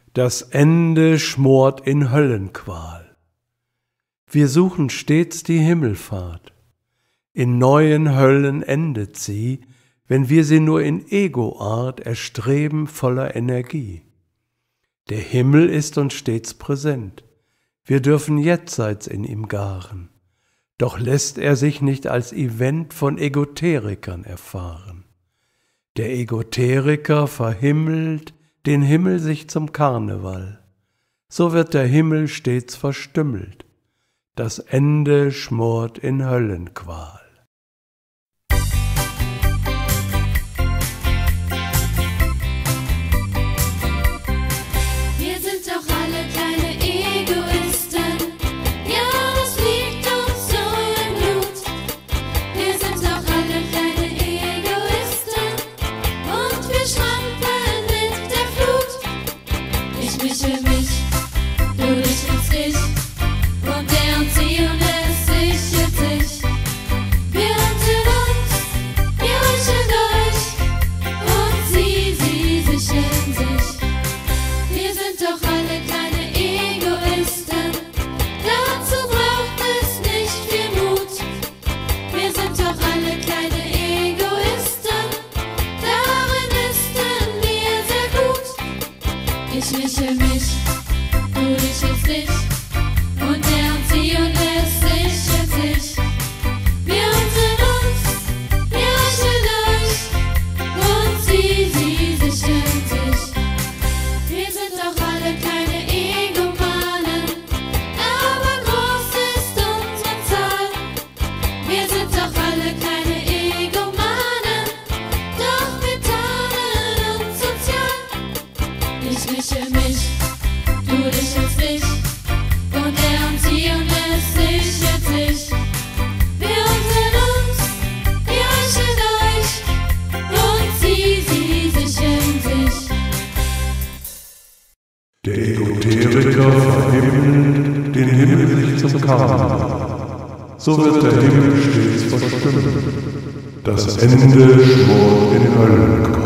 Das Ende schmort in Höllenqual. Wir suchen stets die Himmelfahrt. In neuen Höllen endet sie, wenn wir sie nur in Egoart erstreben voller Energie. Der Himmel ist uns stets präsent. Wir dürfen jetseits in ihm garen. Doch lässt er sich nicht als Event von Egoterikern erfahren. Der Egoteriker verhimmelt den Himmel sich zum Karneval. So wird der Himmel stets verstümmelt. Das Ende schmort in Höllenqual. Ich mische mich, du riechst dich und er und sie und es sich und sich. Wir sind uns, wir riechen euch und sie sich und sich. Wir sind doch alle kleine Egomanen, aber groß ist unsere Zahl. Wir sind doch alle kleine Egomanen, doch wir tarnen uns sozial. Ich mische mich, du riechst dich und er und sie und es sich und sich. Wir sind uns, wir riechen euch und sie sich und sich. Der Egoteriker verhimmelt den Himmel sich zum Karneval. So wird der Himmel stets verstümmelt. Das Ende schmort in Höllenqual.